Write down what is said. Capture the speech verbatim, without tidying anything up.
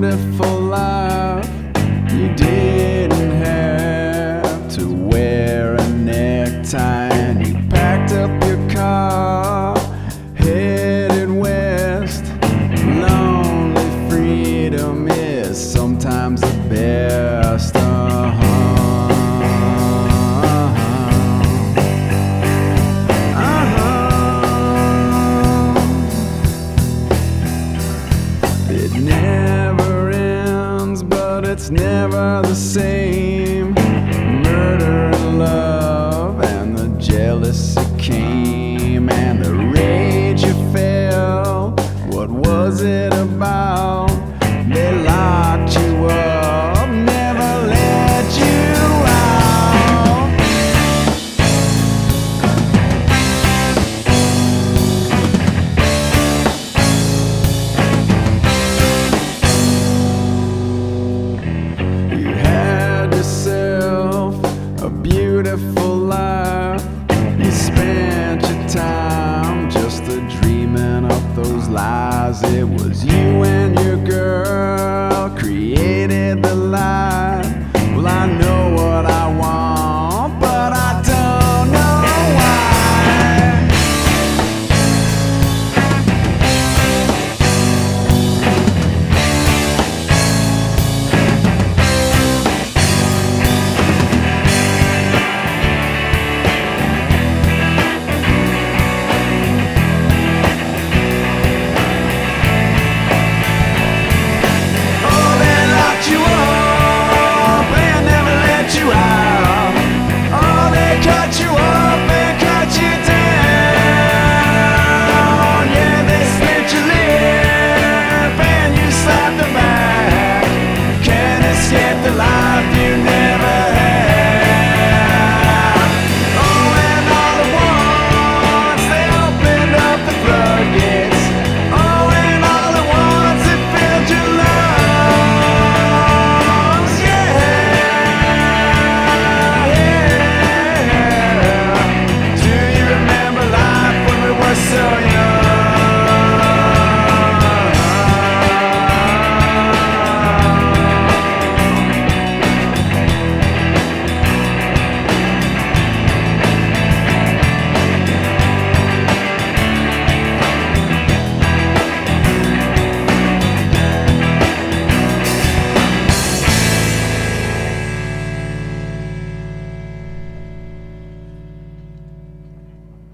beautiful life. You didn't have to wear a necktie, and you packed up your car, headed west. Lonely freedom is sometimes the best. Uh-huh. It never ends, but it's never the same. Murder and love, and the jealousy came, and the rage you felt. What was it about? They locked you up, never let you out. You had yourself a beautiful life. You spent your time just a dreaming up those lies. It was you and your girl created the lie.